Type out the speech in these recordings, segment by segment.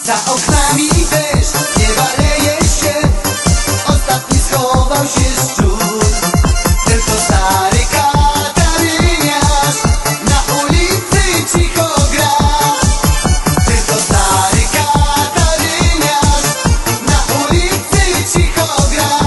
Za oknami deszcz, nieba leje się, ostatni schował się szczur. Tylko stary kataryniarz na ulicy cicho gra. Tylko stary kataryniarz na ulicy cicho gra.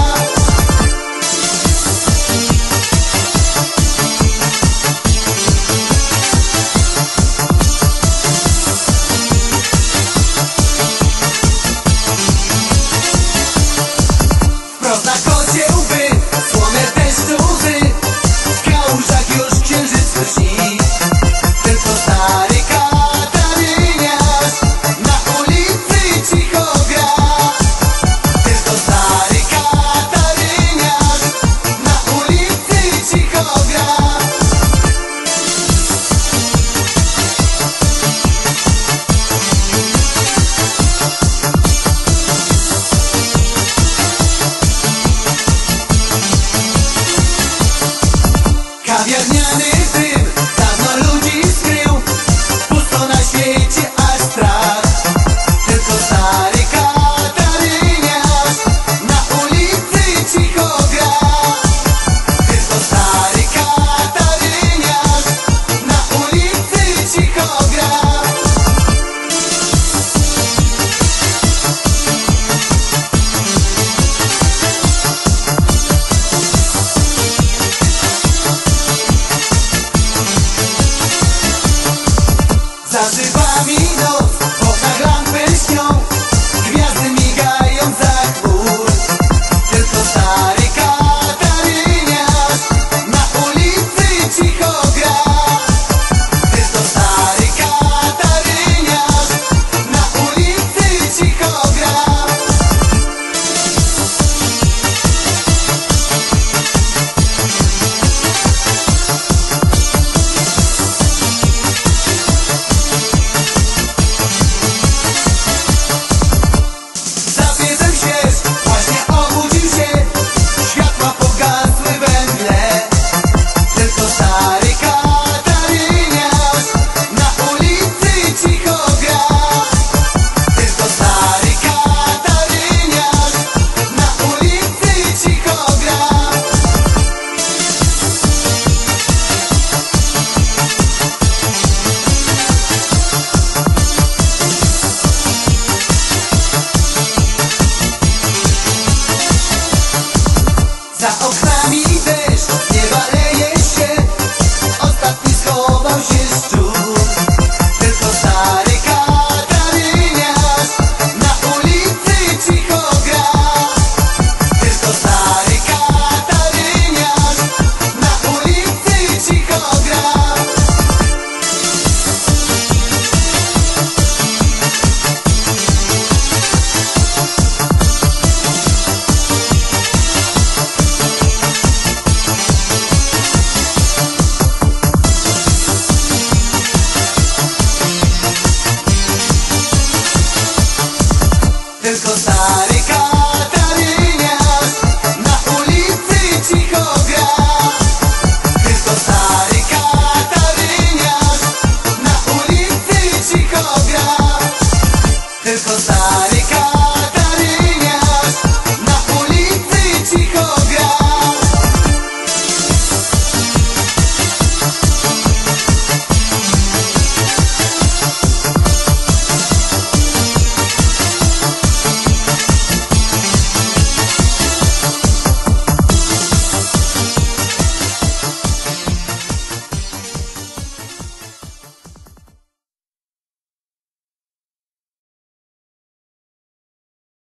Na kocie łby, słone deszczu łzy, w kałużach już księżyc lśni. Tylko stary kataryniarz na ulicy cicho gra. Tylko stary kataryniarz na ulicy cicho gra. Kawiarniany dym dawno ludzi skrył, pusto na świecie aż strach. Tylko stary kataryniarz na ulicy cicho gra. Tylko stary kataryniarz na ulicy cicho gra. Zażywa mi noc, w oknach lampy śnią, gwiazdy migają za chmur. Tylko stary kataryniarz na ulicy cicho gra. Tylko stary kataryniarz na ulicy cicho gra. Za oknami deszcz, nieba leje się, ostatni schował się szczur. Tylko stary kataryniarz na ulicy cicho gra. Tylko stary kataryniarz na ulicy cicho gra. Tylko stary kataryniarz na ulicy cicho gra. Tylko stary kataryniarz na ulicy cicho gra. Tylko stary